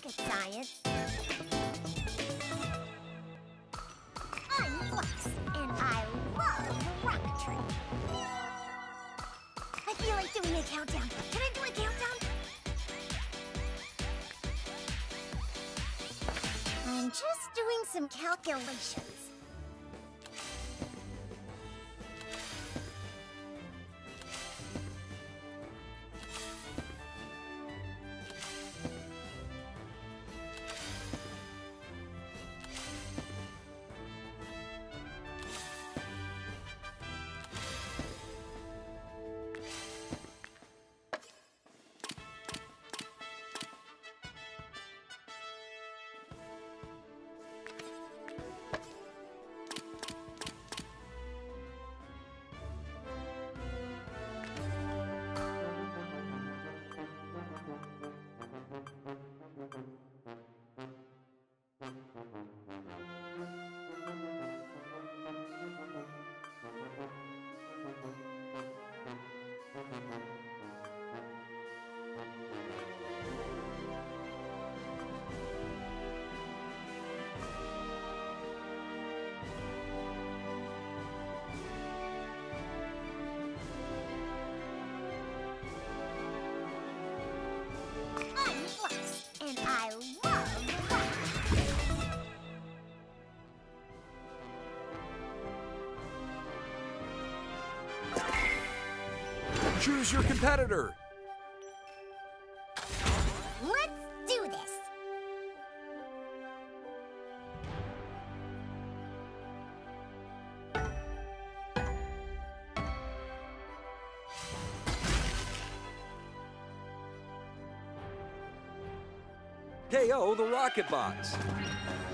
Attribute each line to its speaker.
Speaker 1: rocket science. I'm Flux, and I love rocketry. I feel like doing a countdown. Can I do a countdown? I'm just doing some calculations. I'm Flux, and I love rocketry.
Speaker 2: Choose your competitor.
Speaker 1: Let's do this.
Speaker 2: KO the rocket bots.